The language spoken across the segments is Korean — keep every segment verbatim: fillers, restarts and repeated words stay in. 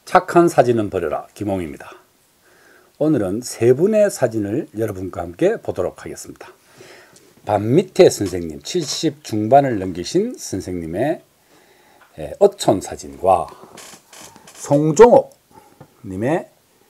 착한 사진은 버려라. 김홍입니다. 오늘은 세 분의 사진을 여러분과 함께 보도록 하겠습니다. 반밑에 선생님, 칠십 중반을 넘기신 선생님의 어촌 사진과 송종옥 님의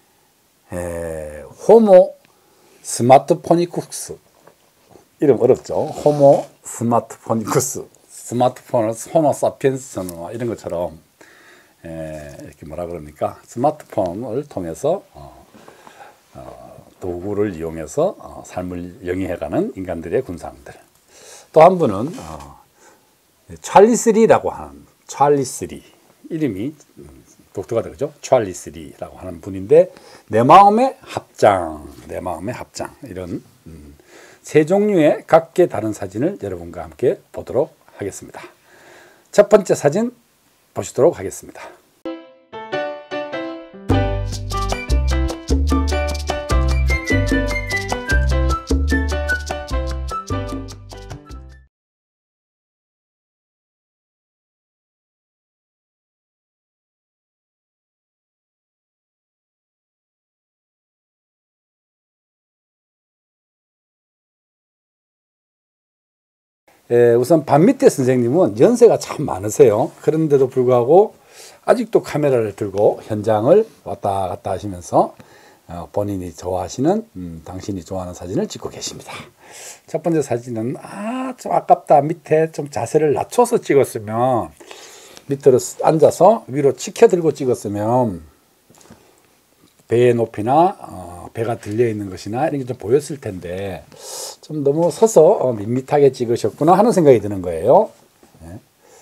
호모 스마트포니쿠스, 이름 어렵죠? 호모 스마트포니쿠스, 스마트폰을 호모 사피엔스 이런 것처럼 에, 이렇게 뭐라 그럽니까? 스마트폰을 통해서 어, 어, 도구를 이용해서 어, 삶을 영위해가는 인간들의 군상들. 또 한 분은 어, 찰리스 리라고 하는, 찰리스 리, 이름이 독특하다 그죠? 찰리스 리라고 하는 분인데, 내 마음의 합장, 내 마음의 합장, 이런 음, 세 종류의 각기 다른 사진을 여러분과 함께 보도록 하겠습니다. 첫 번째 사진 보시도록 하겠습니다. 예, 우선 반밑에 선생님은 연세가 참 많으세요. 그런데도 불구하고 아직도 카메라를 들고 현장을 왔다 갔다 하시면서 어, 본인이 좋아하시는 음, 당신이 좋아하는 사진을 찍고 계십니다. 첫 번째 사진은 아, 좀 아깝다. 밑에 좀 자세를 낮춰서 찍었으면, 밑으로 앉아서 위로 치켜 들고 찍었으면 배의 높이나 어, 배가 들려 있는 것이나 이런 게 좀 보였을 텐데 좀 너무 서서 어, 밋밋하게 찍으셨구나 하는 생각이 드는 거예요. 네.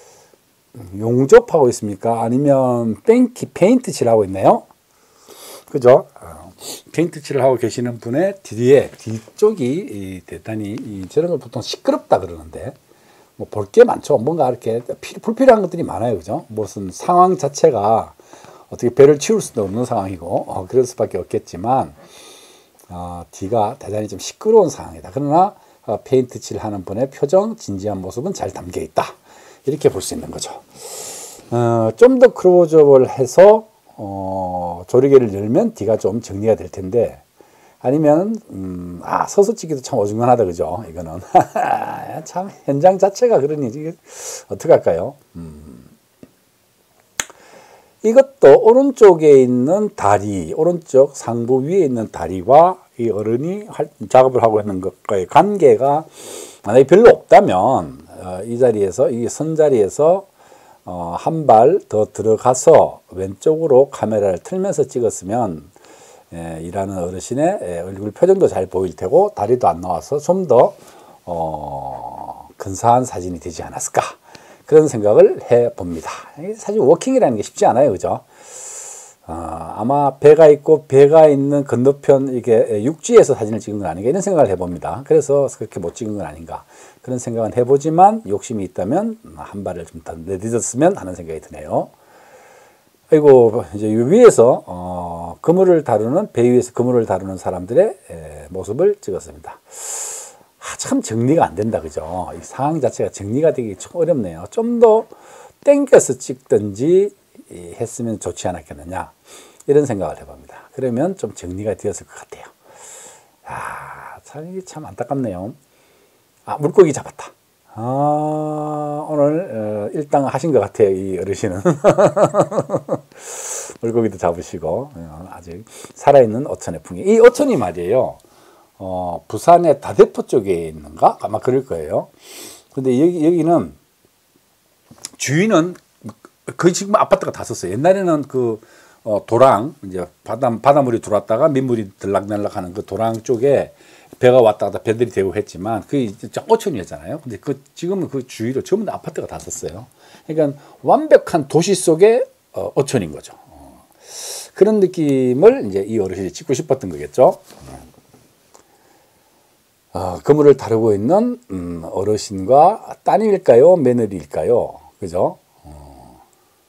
용접하고 있습니까? 아니면 뺑키 페인트 칠하고 있나요? 그죠? 어, 페인트 칠을 하고 계시는 분의 뒤에 뒤쪽이 이, 대단히 이, 저런 걸 보통 시끄럽다 그러는데 뭐 볼 게 많죠. 뭔가 이렇게 불필요한 것들이 많아요. 그죠? 무슨 상황 자체가 어떻게 배를 치울 수도 없는 상황이고 어, 그럴 수밖에 없겠지만 어, 뒤가 대단히 좀 시끄러운 상황이다. 그러나 어, 페인트 칠하는 분의 표정, 진지한 모습은 잘 담겨 있다. 이렇게 볼 수 있는 거죠. 어, 좀 더 클로즈업을 해서 어, 조리개를 열면 뒤가 좀 정리가 될 텐데, 아니면 음, 아 서서 찍기도 참 어중간하다 그죠? 이거는 참 현장 자체가 그러니 이게 어떻게 할까요? 음. 이것도 오른쪽에 있는 다리, 오른쪽 상부 위에 있는 다리와 이 어른이 작업을 하고 있는 것과의 관계가 만약에 별로 없다면 어, 이 자리에서, 이 선 자리에서 어, 한 발 더 들어가서 왼쪽으로 카메라를 틀면서 찍었으면 예, 일하는 어르신의 예, 얼굴 표정도 잘 보일 테고 다리도 안 나와서 좀 더 어, 근사한 사진이 되지 않았을까, 그런 생각을 해봅니다. 사실 워킹이라는 게 쉽지 않아요. 그죠? 어, 아마 배가 있고 배가 있는 건너편 이게 육지에서 사진을 찍은 건 아닌가, 이런 생각을 해봅니다. 그래서 그렇게 못 찍은 건 아닌가, 그런 생각은 해보지만 욕심이 있다면 한 발을 좀 더 내딛었으면 하는 생각이 드네요. 그리고 이제 위에서 어, 그물을 다루는, 배 위에서 그물을 다루는 사람들의 에, 모습을 찍었습니다. 아, 참 정리가 안 된다 그죠? 이 상황 자체가 정리가 되기 좀 어렵네요. 좀 더 땡겨서 찍든지 했으면 좋지 않았겠느냐, 이런 생각을 해봅니다. 그러면 좀 정리가 되었을 것 같아요. 아, 참, 이게 참 안타깝네요. 아, 물고기 잡았다. 아, 오늘 어, 일당 하신 것 같아요, 이 어르신은. 물고기도 잡으시고 어, 아직 살아있는 어촌의 풍경. 이 어촌이 말이에요, 어, 부산의 다대포 쪽에 있는가? 아마 그럴 거예요. 근데 여기, 여기는 주인은 거의 지금 아파트가 다 썼어요. 옛날에는 그 어, 도랑, 이제 바다, 바닷물이 들어왔다가 민물이 들락날락 하는 그 도랑 쪽에 배가 왔다 갔다 배들이 되고 했지만 그게 어촌이었잖아요. 근데 그 지금은 그 주위로 전부 다 아파트가 다 썼어요. 그러니까 완벽한 도시 속의 어, 어촌인 거죠. 어, 그런 느낌을 이제 이 어르신이 찍고 싶었던 거겠죠. 어, 그물을 다루고 있는 음, 어르신과 따님일까요? 며느리일까요? 그죠? 어,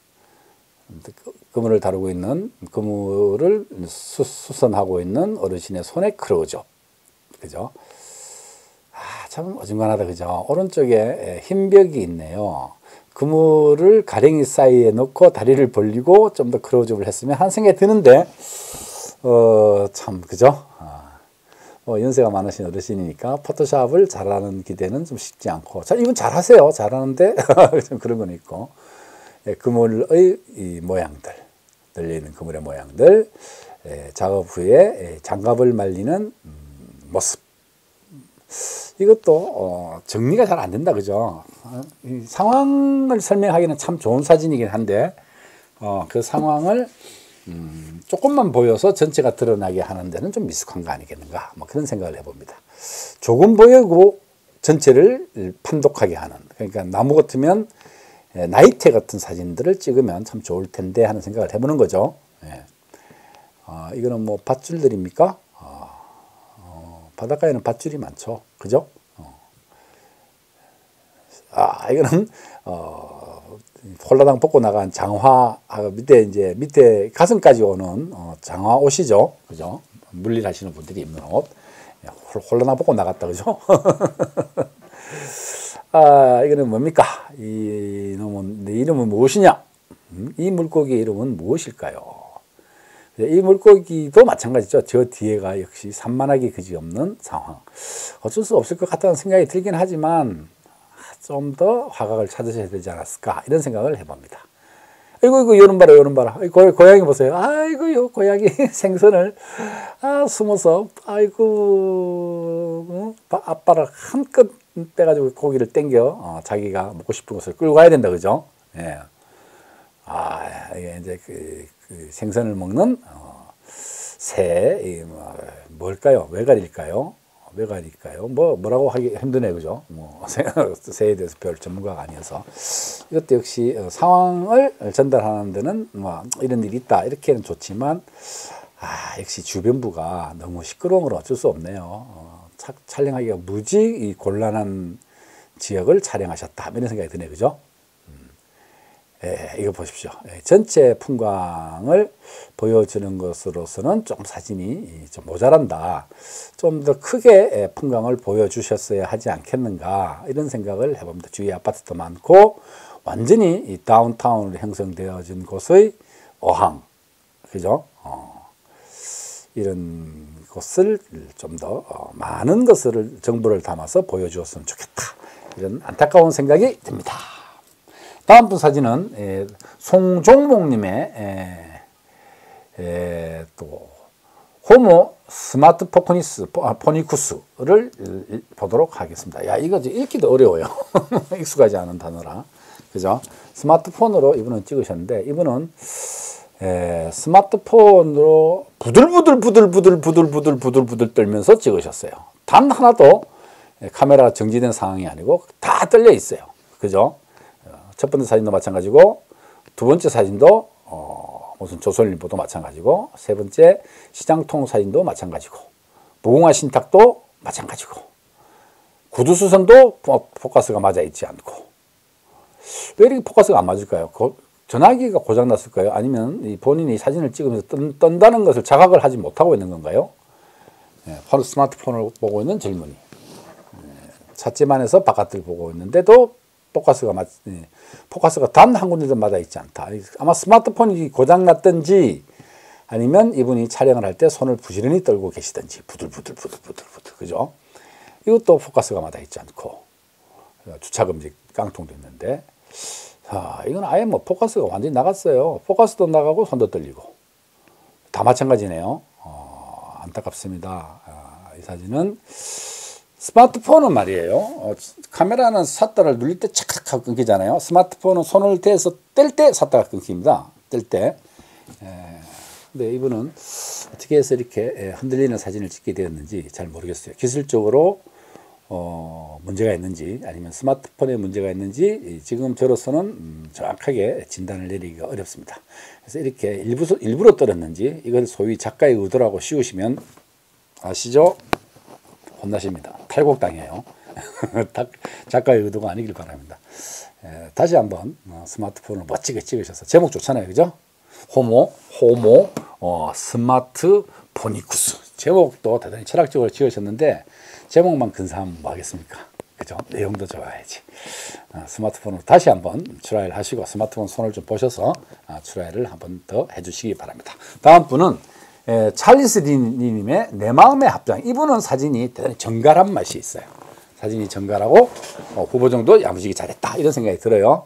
그물을 다루고 있는, 그물을 수, 수선하고 있는 어르신의 손에 크로즈업. 그죠? 아, 참 어중간하다. 그죠? 오른쪽에 흰 벽이 있네요. 그물을 가랭이 사이에 넣고 다리를 벌리고 좀 더 크로즈업을 했으면 하는 생각이 드는데 어, 참 그죠? 아, 뭐 연세가 많으신 어르신이니까 포토샵을 잘하는 기대는 좀 쉽지 않고 자, 이분 잘하세요. 잘하는데 좀 그런 건 있고 예, 그물의 이 모양들 열려있는 그물의 모양들 예, 작업 후에 예, 장갑을 말리는 음, 모습 이것도 어, 정리가 잘 안 된다 그죠? 어, 이 상황을 설명하기는 참 좋은 사진이긴 한데 어, 그 상황을 음, 조금만 보여서 전체가 드러나게 하는 데는 좀 미숙한 거 아니겠는가 뭐 그런 생각을 해봅니다. 조금 보이고 전체를 판독하게 하는 그러니까 나무 같으면 예, 나이테 같은 사진들을 찍으면 참 좋을 텐데 하는 생각을 해보는 거죠. 예. 어, 이거는 뭐 밧줄들입니까? 어, 어, 바닷가에는 밧줄이 많죠. 그죠? 어. 아, 이거는, 어, 홀라당 벗고 나간 장화, 아, 밑에 이제, 밑에 가슴까지 오는, 어, 장화 옷이죠. 그죠? 물일 하시는 분들이 입는 옷. 홀라당 벗고 나갔다. 그죠? 아, 이거는 뭡니까? 이 놈은, 내 이름은 무엇이냐? 음? 이 물고기의 이름은 무엇일까요? 이 물고기도 마찬가지죠. 저 뒤에가 역시 산만하기 그지없는 상황. 어쩔 수 없을 것 같다는 생각이 들긴 하지만 좀 더 화각을 찾으셔야 되지 않았을까 이런 생각을 해봅니다. 아이고 이거 요런 봐라 요런 봐라. 고, 고양이 보세요. 아이고 요 고양이 생선을 아, 숨어서 아이고 어? 앞발을 한껏 빼가지고 고기를 땡겨 어, 자기가 먹고 싶은 것을 끌고 가야 된다 그죠? 예. 아 이게 이제 그, 그 생선을 먹는 어, 새 이, 뭐, 뭘까요? 외갈일까요? 외갈일까요? 뭐 뭐라고 하기 힘드네 그죠? 뭐 새에 대해서 별 전문가가 아니어서 이것도 역시 상황을 전달하는 데는 뭐 이런 일이 있다 이렇게는 좋지만 아 역시 주변부가 너무 시끄러운 건 어쩔 수 없네요. 어, 차, 촬영하기가 무지 곤란한 지역을 촬영하셨다 이런 생각이 드네 그죠? 예, 이거 보십시오. 예, 전체 풍광을 보여주는 것으로서는 좀 사진이 좀 모자란다. 좀 더 크게 예, 풍광을 보여주셨어야 하지 않겠는가 이런 생각을 해봅니다. 주위에 아파트도 많고 완전히 이 다운타운으로 형성되어진 곳의 어항, 그죠? 어, 이런 것을 좀 더 어, 많은 것을 정보를 담아서 보여주었으면 좋겠다. 이런 안타까운 생각이 듭니다. 다음 분 사진은 에, 송종목님의 에, 에, 또 호모 스마트 포크니스 아, 포니쿠스를 보도록 하겠습니다. 야 이거 읽기도 어려워요. 익숙하지 않은 단어라. 그죠? 스마트폰으로 이분은 찍으셨는데 이분은 에, 스마트폰으로 부들부들 부들부들 부들부들 부들부들 떨면서 찍으셨어요. 단 하나도 카메라가 정지된 상황이 아니고 다 떨려 있어요. 그죠? 첫 번째 사진도 마찬가지고 두 번째 사진도 어, 무슨 조선일보도 마찬가지고 세 번째 시장통 사진도 마찬가지고 무궁화 신탁도 마찬가지고 구두수선도 포커스가 맞아 있지 않고 왜 이렇게 포커스가 안 맞을까요? 고, 전화기가 고장 났을까요? 아니면 이 본인이 사진을 찍으면서 떤, 떤다는 것을 자각을 하지 못하고 있는 건가요? 예, 바로 스마트폰을 보고 있는 젊은이 예, 찻집안에서 바깥을 보고 있는데도 포커스가 맞, 포커스가 단 한 군데도 맞아 있지 않다. 아마 스마트폰이 고장났든지 아니면 이분이 촬영을 할 때 손을 부지런히 떨고 계시든지 부들부들 부들부들 부들 그죠? 이것도 포커스가 맞아 있지 않고 주차금지 깡통도 있는데 자, 이건 아예 뭐 포커스가 완전히 나갔어요. 포커스도 나가고 손도 떨리고 다 마찬가지네요. 어, 안타깝습니다. 아, 이 사진은 스마트폰은 말이에요. 어, 카메라는 샷터를 누릴 때 착착 하고 끊기잖아요. 스마트폰은 손을 대서 뗄 때 샷터가 끊깁니다. 뗄 때. 에, 근데 이분은 어떻게 해서 이렇게 에, 흔들리는 사진을 찍게 되었는지 잘 모르겠어요. 기술적으로 어, 문제가 있는지 아니면 스마트폰에 문제가 있는지 지금 저로서는 음, 정확하게 진단을 내리기가 어렵습니다. 그래서 이렇게 일부, 일부러 떨었는지 이걸 소위 작가의 의도라고 씌우시면 아시죠? 혼나십니다. 탈곡당해요. 작가의 의도가 아니길 바랍니다. 에, 다시 한번 어, 스마트폰을 멋지게 찍으셔서 제목 좋잖아요. 그죠? 호모, 호모, 어, 스마트 포니쿠스. 제목도 대단히 철학적으로 지으셨는데 제목만 근사하면 뭐 하겠습니까? 그죠? 내용도 좋아야지. 어, 스마트폰으로 다시 한번 트라이를 하시고 스마트폰 손을 좀 보셔서 어, 트라이를 한번 더 해주시기 바랍니다. 다음 분은 에, 찰리스 님의 내 마음의 합장. 이분은 사진이 대단히 정갈한 맛이 있어요. 사진이 정갈하고 어, 후보정도 야무지게 잘했다 이런 생각이 들어요.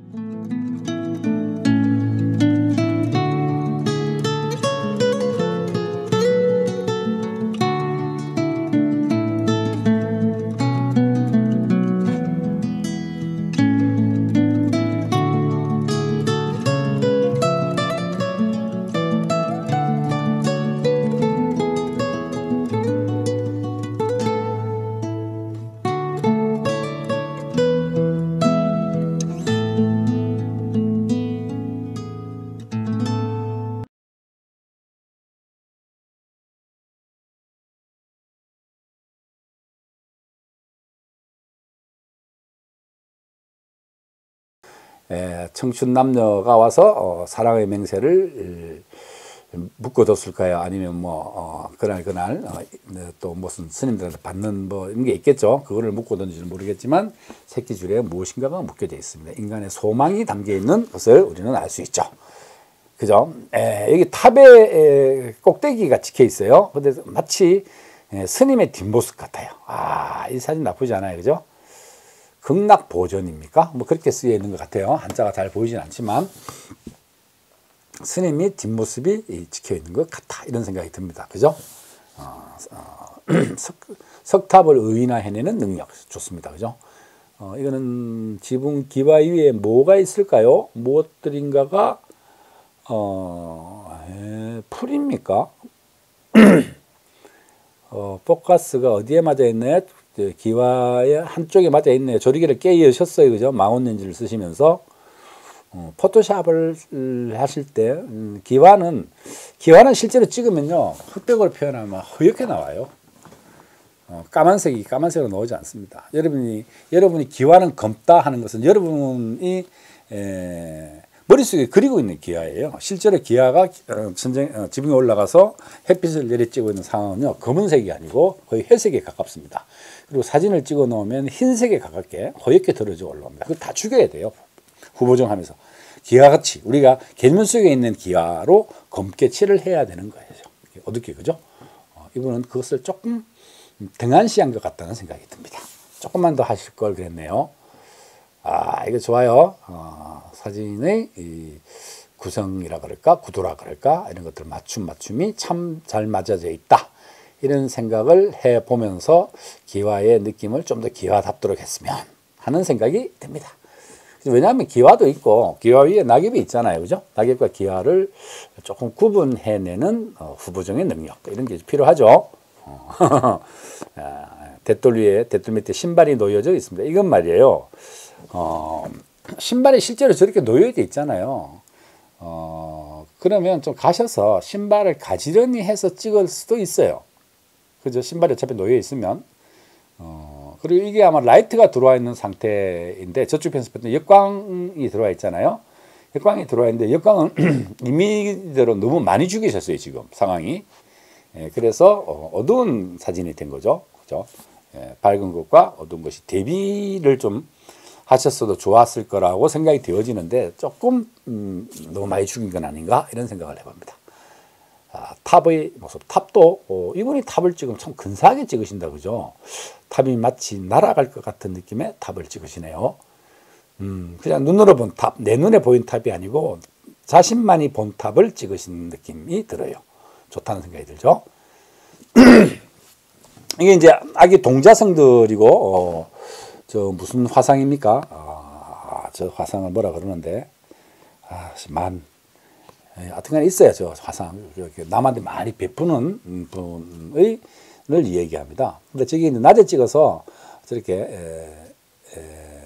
에, 청춘 남녀가 와서 어, 사랑의 맹세를 에, 묶어뒀을까요? 아니면 뭐 어, 그날 그날 어, 또 무슨 스님들한테 받는 뭐 이런 게 있겠죠. 그거를 묶어뒀는지는 모르겠지만 새끼줄에 무엇인가가 묶여져 있습니다. 인간의 소망이 담겨 있는 것을 우리는 알 수 있죠. 그죠? 에, 여기 탑에 에, 꼭대기가 찍혀 있어요. 근데 마치 에, 스님의 뒷모습 같아요. 아, 이 사진 나쁘지 않아요, 그죠? 극락보전입니까? 뭐 그렇게 쓰여 있는 것 같아요. 한자가 잘 보이진 않지만 스님이 뒷모습이 찍혀 있는 것 같다 이런 생각이 듭니다. 그죠? 어, 어, 석, 석탑을 의인화해내는 능력 좋습니다. 그죠? 어, 이거는 지붕 기와 위에 뭐가 있을까요? 무엇들인가가 어, 에, 풀입니까? 어, 포커스가 어디에 맞아 있나요? 기와의 한쪽에 맞아 있네요. 조리개를 깨우셨어요. 그죠? 망원 렌즈를 쓰시면서. 어, 포토샵을 하실 때, 음, 기와는, 기와는 실제로 찍으면요. 흑백으로 표현하면 허옇게 나와요. 어, 까만색이 까만색으로 나오지 않습니다. 여러분이, 여러분이 기와는 검다 하는 것은 여러분이, 에, 머릿속에 그리고 있는 기와예요. 실제로 기와가 어, 전쟁, 어, 지붕에 올라가서 햇빛을 내리쬐고 있는 상황은요. 검은색이 아니고 거의 회색에 가깝습니다. 그리고 사진을 찍어 놓으면 흰색에 가깝게 허옇게 들어져 올라옵니다. 그거 다 죽여야 돼요. 후보정하면서. 기와같이 우리가 계면 속에 있는 기와로 검게 칠을 해야 되는 거예요. 어둡게, 그죠? 어, 이분은 그것을 조금 등한시한 것 같다는 생각이 듭니다. 조금만 더 하실 걸 그랬네요. 아, 이거 좋아요. 어, 사진의 이 구성이라 그럴까, 구도라 그럴까, 이런 것들 맞춤, 맞춤이 참 잘 맞아져 있다. 이런 생각을 해 보면서 기와의 느낌을 좀 더 기와답도록 했으면 하는 생각이 듭니다. 왜냐하면 기와도 있고, 기와 위에 낙엽이 있잖아요. 그죠? 낙엽과 기와를 조금 구분해내는 어, 후보정의 능력, 이런 게 필요하죠. 어, 대돌 위에, 대돌 밑에 신발이 놓여져 있습니다. 이건 말이에요. 어, 신발이 실제로 저렇게 놓여져 있잖아요. 어, 그러면 좀 가셔서 신발을 가지런히 해서 찍을 수도 있어요. 그죠? 신발이 어차피 놓여 있으면. 어, 그리고 이게 아마 라이트가 들어와 있는 상태인데, 저쪽 편집할 역광이 들어와 있잖아요. 역광이 들어와 있는데, 역광은 이미지대로 너무 많이 죽이셨어요, 지금 상황이. 예, 그래서 어, 어두운 사진이 된 거죠. 그죠? 예, 밝은 것과 어두운 것이 대비를 좀 하셨어도 좋았을 거라고 생각이 되어지는데 조금 음, 너무 많이 죽인 건 아닌가 이런 생각을 해봅니다. 아, 탑의 모습, 탑도 어, 이분이 탑을 찍으면 참 근사하게 찍으신다 그죠? 탑이 마치 날아갈 것 같은 느낌의 탑을 찍으시네요. 음, 그냥 눈으로 본 탑, 내 눈에 보인 탑이 아니고 자신만이 본 탑을 찍으신 느낌이 들어요. 좋다는 생각이 들죠. 이게 이제 아기 동자성들이고 어, 저 무슨 화상입니까? 아, 저 화상을 뭐라 그러는데 아, 만 하여튼간 있어요. 저 화상 남한테 많이 베푸는 분의 를 얘기합니다. 근데 저기 낮에 찍어서 저렇게 에, 에,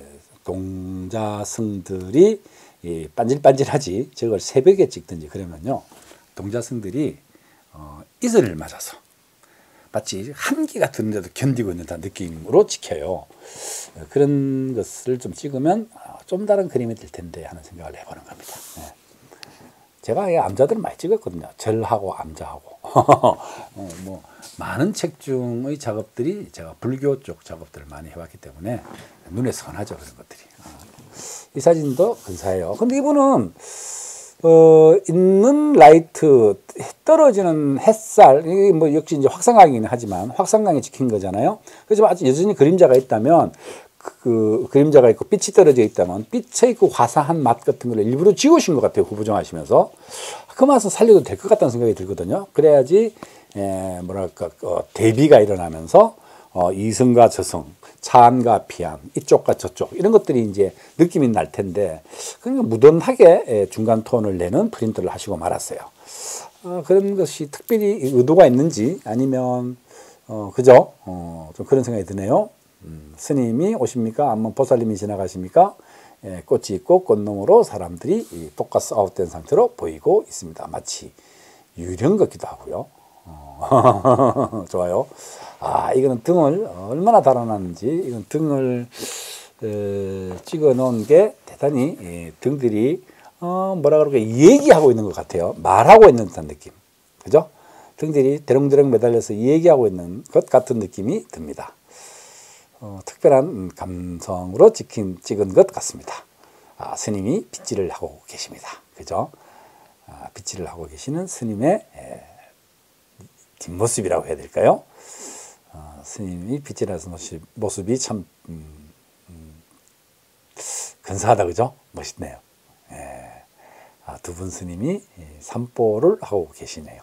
동자성들이 이 반질반질하지 저걸 새벽에 찍든지 그러면요 동자성들이 어, 이슬을 맞아서 마치 한기가 드는데도 견디고 있는 듯한 느낌으로 찍혀요. 그런 것을 좀 찍으면 좀 다른 그림이 될 텐데 하는 생각을 해보는 겁니다. 네. 제가 암자들을 많이 찍었거든요. 절하고 암자하고. 어, 뭐 많은 책 중의 작업들이 제가 불교 쪽 작업들을 많이 해왔기 때문에 눈에 선하죠, 그런 것들이. 어. 이 사진도 근사해요. 근데 이분은 어, 있는 라이트, 떨어지는 햇살, 이게 뭐 역시 이제 확산광이긴 하지만 확산광이 찍힌 거잖아요. 그렇지만 아주 여전히 그림자가 있다면 그, 그 그림자가 있고 빛이 떨어져 있다면 빛의 그 화사한 맛 같은 걸 일부러 지우신 것 같아요. 후보정하시면서 그 맛을 살려도 될 것 같다는 생각이 들거든요. 그래야지 에, 뭐랄까 어, 대비가 일어나면서 어, 이승과 저승, 차안과 피안, 이쪽과 저쪽 이런 것들이 이제 느낌이 날 텐데 그러니까 무던하게 중간 톤을 내는 프린트를 하시고 말았어요. 어, 그런 것이 특별히 의도가 있는지 아니면 어, 그죠? 어, 좀 그런 생각이 드네요. 음, 스님이 오십니까? 아니면 보살님이 지나가십니까? 예, 꽃이 있고 꽃농으로 사람들이 이 포커스 아웃된 상태로 보이고 있습니다. 마치 유령 같기도 하고요. 어, 좋아요. 아, 이거는 등을 얼마나 달아놨는지, 이건 등을 에, 찍어 놓은 게 대단히 예, 등들이 어, 뭐라 그럴까 얘기하고 있는 것 같아요. 말하고 있는 듯한 느낌. 그죠? 등들이 대롱대롱 매달려서 얘기하고 있는 것 같은 느낌이 듭니다. 어, 특별한 감성으로 찍힌, 찍은 것 같습니다. 아, 스님이 빗질을 하고 계십니다. 그죠? 아, 빗질을 하고 계시는 스님의 에, 뒷모습이라고 해야 될까요? 어, 스님이 빗질하는 모습, 모습이 참 음, 음, 근사하다, 그죠? 멋있네요. 예. 아, 두 분 스님이 산보를 하고 계시네요.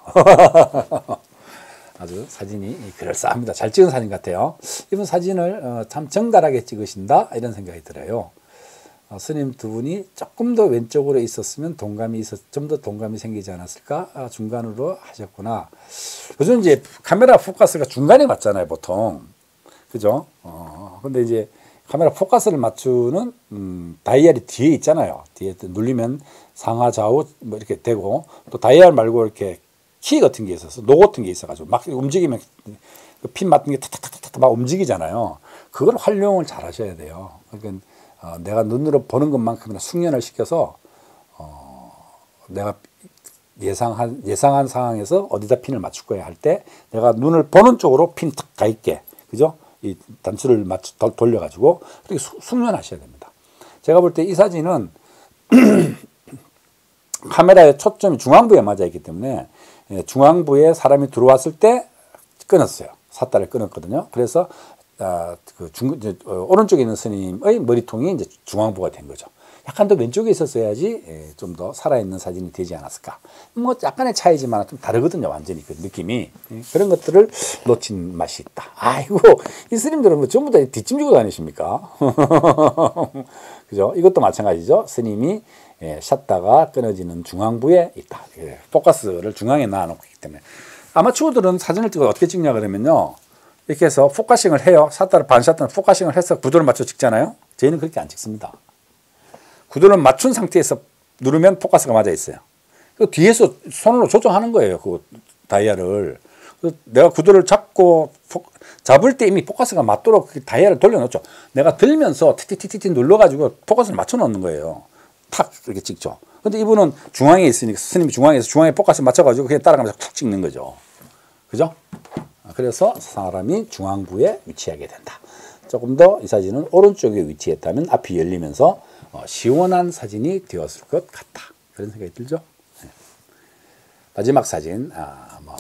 아주 사진이 그럴싸합니다. 잘 찍은 사진 같아요. 이분 사진을 어, 참 정갈하게 찍으신다 이런 생각이 들어요. 어, 스님 두 분이 조금 더 왼쪽으로 있었으면 동감이 있었, 좀 더 동감이 생기지 않았을까? 아, 중간으로 하셨구나. 요즘 이제 카메라 포커스가 중간에 맞잖아요, 보통. 그죠? 어, 근데 이제 카메라 포커스를 맞추는 음, 다이얼이 뒤에 있잖아요. 뒤에 눌리면 상하 좌우 뭐 이렇게 되고 또 다이얼 말고 이렇게 키 같은 게 있어서 노 같은 게 있어가지고 막 움직이면 핀 맞는 게 탁탁탁탁 막 움직이잖아요. 그걸 활용을 잘 하셔야 돼요. 그러니까 어, 내가 눈으로 보는 것만큼이나 숙련을 시켜서 어, 내가 예상한 예상한 상황에서 어디다 핀을 맞출 거야 할 때 내가 눈을 보는 쪽으로 핀 탁 가 있게 그죠? 이 단추를 맞춰 돌려가지고 그렇게 수, 숙련하셔야 됩니다. 제가 볼 때 이 사진은 카메라의 초점이 중앙부에 맞아 있기 때문에 중앙부에 사람이 들어왔을 때 끊었어요. 삿다를 끊었거든요. 그래서 아, 그 중, 이제, 어, 오른쪽에 있는 스님의 머리통이 이제 중앙부가 된 거죠. 약간 더 왼쪽에 있었어야지 예, 좀 더 살아있는 사진이 되지 않았을까. 뭐 약간의 차이지만 좀 다르거든요. 완전히 그 느낌이. 예, 그런 것들을 놓친 맛이 있다. 아이고 이 스님들은 뭐 전부 다 뒷짐지고 다니십니까? 그죠? 이것도 마찬가지죠. 스님이 예, 샷다가 끊어지는 중앙부에 있다. 예, 포커스를 중앙에 놔놓고 있기 때문에 아마추어들은 사진을 찍어 어떻게 찍냐 그러면요. 이렇게 해서 포커싱을 해요. 샷다를 반샷다는 포커싱을 해서 구도를 맞춰 찍잖아요. 저희는 그렇게 안 찍습니다. 구도를 맞춘 상태에서 누르면 포커스가 맞아 있어요. 그 뒤에서 손으로 조정하는 거예요. 그 다이얼을. 내가 구도를 잡고 포, 잡을 때 이미 포커스가 맞도록 그 다이얼을 돌려놓죠. 내가 들면서 티티티티 눌러가지고 포커스를 맞춰 놓는 거예요. 탁 이렇게 찍죠. 근데 이분은 중앙에 있으니까 스님이 중앙에서 중앙에 포커스 맞춰가지고 그냥 따라가면서 탁 찍는 거죠. 그죠? 그래서 사람이 중앙부에 위치하게 된다. 조금 더 이 사진은 오른쪽에 위치했다면 앞이 열리면서 어, 시원한 사진이 되었을 것 같다. 그런 생각이 들죠? 네. 마지막 사진, 아, 뭐,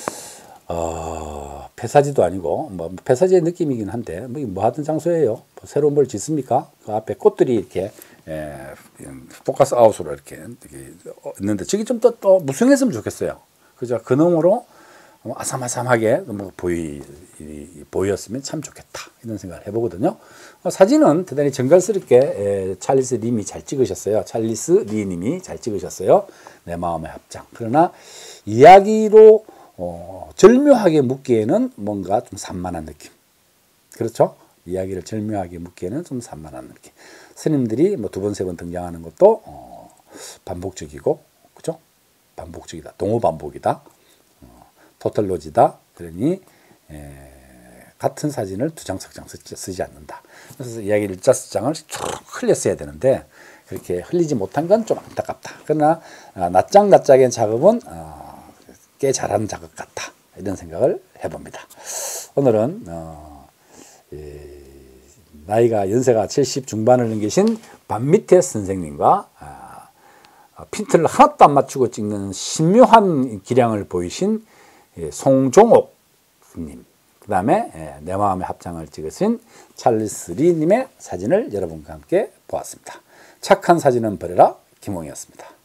어, 폐사지도 아니고, 뭐, 폐사지의 느낌이긴 한데, 뭐, 뭐 하던 장소예요. 뭐 새로운 뭘 짓습니까? 그 앞에 꽃들이 이렇게, 에, 포커스 아웃으로 이렇게, 이렇게 있는데, 저기 좀 더, 또 무성했으면 좋겠어요. 그죠? 그놈으로 아삼아삼하게 뭐 보이, 보였으면 참 좋겠다. 이런 생각을 해보거든요. 어, 사진은 대단히 정갈스럽게 에, 찰리스 림이 잘 찍으셨어요. 찰리스 리 님이 잘 찍으셨어요. 내 마음의 합장. 그러나 이야기로 어, 절묘하게 묻기에는 뭔가 좀 산만한 느낌. 그렇죠? 이야기를 절묘하게 묻기에는 좀 산만한 느낌. 스님들이 뭐 두 번, 세 번 등장하는 것도 어, 반복적이고, 그죠? 반복적이다. 동호 반복이다. 토탈로지다. 그러니 에, 같은 사진을 두 장, 석 장 쓰지 않는다. 그래서 이야기를 일 자, 석 장을 쭉 흘렸어야 되는데 그렇게 흘리지 못한 건 좀 안타깝다. 그러나 어, 낱장 낱장의 작업은 어, 꽤 잘하는 작업 같다. 이런 생각을 해봅니다. 오늘은 어, 예, 나이가 연세가 칠십 중반을 넘기신 반미태 선생님과 아, 핀트를 하나도 안 맞추고 찍는 신묘한 기량을 보이신 예, 송종옥 님, 그 다음에 예, 내 마음의 합장을 찍으신 찰리스 리님의 사진을 여러분과 함께 보았습니다. 착한 사진은 버려라 김홍이었습니다.